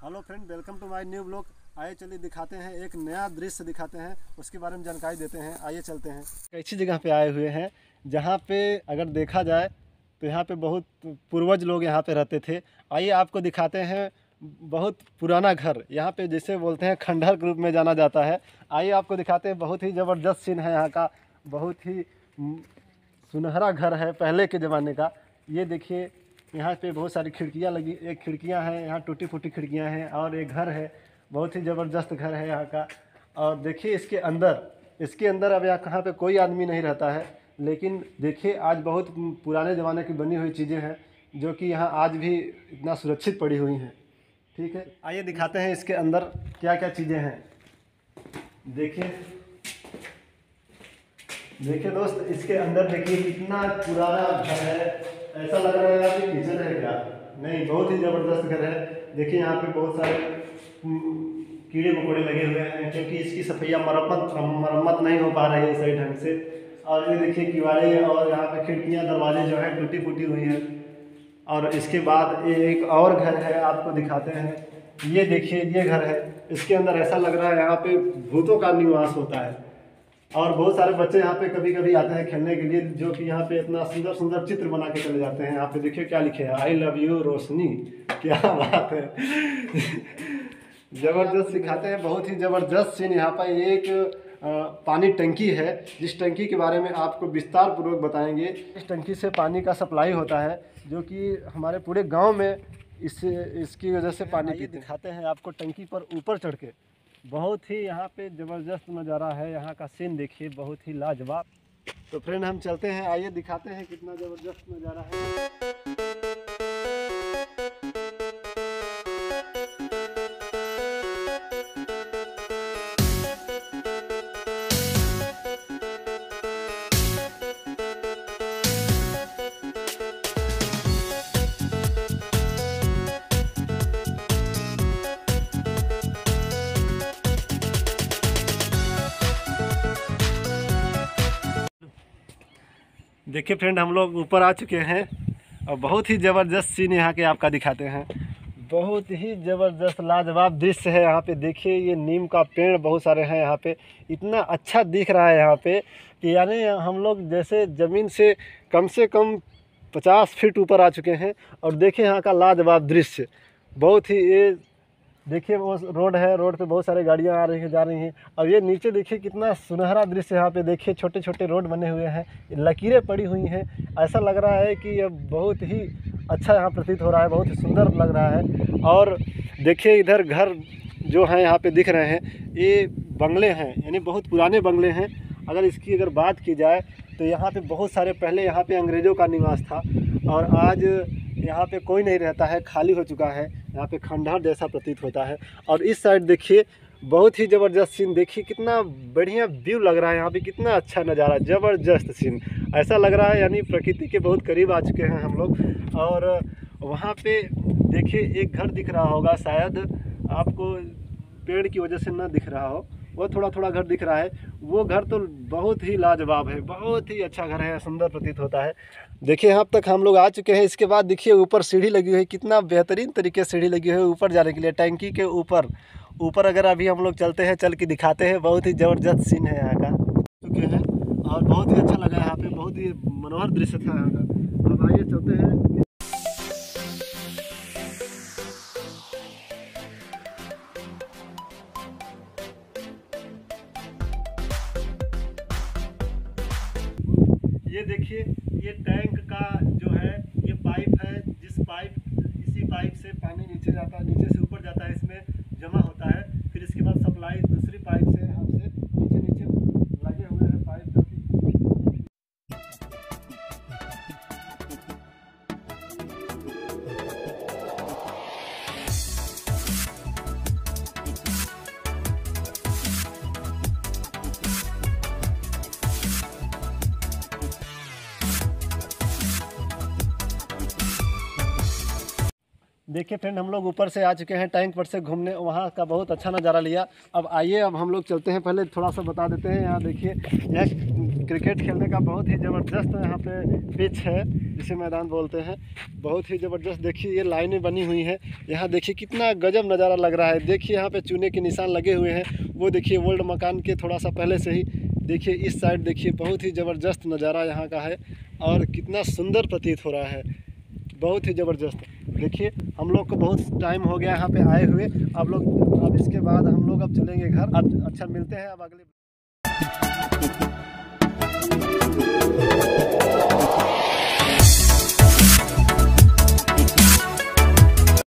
Hello friend, welcome to my new blog. आइए चलिए दिखाते हैं, एक नया दृश्य दिखाते हैं, उसके बारे में जानकारी देते हैं। आइए चलते हैं। ऐसी जगह पे आए हुए हैं जहाँ पे अगर देखा जाए तो यहाँ पे बहुत पूर्वज लोग यहाँ पे रहते थे। आइए आपको दिखाते हैं बहुत पुराना घर, यहाँ पे जिसे बोलते हैं खंडहर के रूप में जाना जाता है। आइए आपको दिखाते हैं, बहुत ही ज़बरदस्त सीन है यहाँ का, बहुत ही सुनहरा घर है पहले के ज़माने का। ये देखिए, यहाँ पे बहुत सारी खिड़कियाँ लगी, एक खिड़कियाँ हैं यहाँ, टूटी फूटी खिड़कियाँ हैं, और एक घर है, बहुत ही ज़बरदस्त घर है यहाँ का। और देखिए इसके अंदर अब यहाँ कहाँ पे कोई आदमी नहीं रहता है, लेकिन देखिए आज बहुत पुराने ज़माने की बनी हुई चीज़ें हैं जो कि यहाँ आज भी इतना सुरक्षित पड़ी हुई हैं। ठीक है, आइए दिखाते हैं इसके अंदर क्या क्या चीज़ें हैं। देखिए दोस्त, इसके अंदर देखिए कितना पुराना घर है। ऐसा लग रहा है यहाँ पे किचन है क्या? नहीं, बहुत ही ज़बरदस्त घर है। देखिए यहाँ पे बहुत सारे कीड़े मकोड़े लगे हुए हैं, क्योंकि इसकी सफैया मरम्मत नहीं हो पा रही है सही ढंग से। और ये देखिए किवाड़े और यहाँ पे खिड़कियाँ दरवाजे जो है टूटी फूटी हुई हैं। और इसके बाद एक और घर है, आपको दिखाते हैं। ये देखिए, ये घर है, इसके अंदर ऐसा लग रहा है यहाँ पे भूतों का निवास होता है। और बहुत सारे बच्चे यहाँ पे कभी कभी आते हैं खेलने के लिए, जो कि यहाँ पे इतना सुंदर सुंदर चित्र बना के चले जाते हैं। यहाँ पे देखिए क्या लिखे है, आई लव यू रोशनी। क्या बात है ज़बरदस्त सिखाते हैं, बहुत ही ज़बरदस्त सीन। यहाँ पर एक पानी टंकी है, जिस टंकी के बारे में आपको विस्तार पूर्वक बताएंगे। इस टंकी से पानी का सप्लाई होता है, जो कि हमारे पूरे गाँव में इसकी वजह से पानी दिखाते हैं आपको टंकी पर ऊपर चढ़ के। बहुत ही यहाँ पे ज़बरदस्त नज़ारा है, यहाँ का सीन देखिए, बहुत ही लाजवाब। तो फ्रेंड हम चलते हैं, आइए दिखाते हैं कितना ज़बरदस्त नज़ारा है। देखिए फ्रेंड, हम लोग ऊपर आ चुके हैं और बहुत ही ज़बरदस्त सीन यहाँ के आपका दिखाते हैं। बहुत ही ज़बरदस्त लाजवाब दृश्य है यहाँ पे। देखिए ये नीम का पेड़ बहुत सारे हैं यहाँ पे, इतना अच्छा दिख रहा है यहाँ पे कि यानी हम लोग जैसे ज़मीन से कम 50 फीट ऊपर आ चुके हैं। और देखिए यहाँ का लाजवाब दृश्य, बहुत ही ये देखिए वो रोड है, रोड पे बहुत सारी गाड़ियाँ आ रही हैं जा रही हैं। और ये नीचे देखिए कितना सुनहरा दृश्य यहाँ पे। देखिए छोटे छोटे रोड बने हुए हैं, लकीरें पड़ी हुई हैं। ऐसा लग रहा है कि ये बहुत ही अच्छा यहाँ प्रतीत हो रहा है, बहुत ही सुंदर लग रहा है। और देखिए इधर घर जो हैं यहाँ पे दिख रहे हैं, ये बंगले हैं, यानी बहुत पुराने बंगले हैं। अगर बात की जाए तो यहाँ पे बहुत सारे पहले यहाँ पे अंग्रेज़ों का निवास था, और आज यहाँ पे कोई नहीं रहता है, खाली हो चुका है। यहाँ पे खंडहर जैसा प्रतीत होता है। और इस साइड देखिए बहुत ही ज़बरदस्त सीन, देखिए कितना बढ़िया व्यू लग रहा है यहाँ पे, कितना अच्छा नज़ारा, ज़बरदस्त सीन। ऐसा लग रहा है यानी प्रकृति के बहुत करीब आ चुके हैं हम लोग। और वहाँ पे देखिए एक घर दिख रहा होगा, शायद आपको पेड़ की वजह से ना दिख रहा हो, वो थोड़ा थोड़ा घर दिख रहा है। वो घर तो बहुत ही लाजवाब है, बहुत ही अच्छा घर है, सुंदर प्रतीत होता है। देखिए यहाँ तक हम लोग आ चुके हैं। इसके बाद देखिए ऊपर सीढ़ी लगी हुई है, कितना बेहतरीन तरीके से सीढ़ी लगी हुई है ऊपर जाने के लिए, टैंकी के ऊपर अगर अभी हम लोग चलते हैं, चल के दिखाते हैं। बहुत ही ज़बरदस्त सीन है यहाँ का चुके हैं, और बहुत ही अच्छा लगा यहाँ पे, बहुत ही मनोहर दृश्य था यहाँ का। अब आइए चलते हैं। ये देखिए, ये टैंक का जो है ये पाइप है, इसी पाइप से पानी नीचे जाता है, नीचे से ऊपर जाता है, इसमें जमा होता है। फिर इसके बाद सप्लाई दूसरी पाइप से हमसे नीचे लगे हुए हैं पाइप, जो कि देखिए फ्रेंड, हम लोग ऊपर से आ चुके हैं, टैंक पर से घूमने, वहाँ का बहुत अच्छा नज़ारा लिया। अब आइए, अब हम लोग चलते हैं। पहले थोड़ा सा बता देते हैं, यहाँ देखिए यह क्रिकेट खेलने का बहुत ही ज़बरदस्त यहाँ पे पिच है, जिसे मैदान बोलते हैं। बहुत ही ज़बरदस्त, देखिए ये लाइनें बनी हुई हैं। यहाँ देखिए कितना गजब नज़ारा लग रहा है। देखिए यहाँ पे चूने के निशान लगे हुए हैं, वो देखिए ओल्ड मकान के थोड़ा सा पहले से ही। देखिए इस साइड देखिए, बहुत ही ज़बरदस्त नज़ारा यहाँ का है और कितना सुंदर प्रतीत हो रहा है, बहुत ही ज़बरदस्त। देखिए हम लोग को बहुत टाइम हो गया यहाँ पे आए हुए। अब इसके बाद हम लोग अब चलेंगे घर। अब अच्छा, मिलते हैं अब अगले।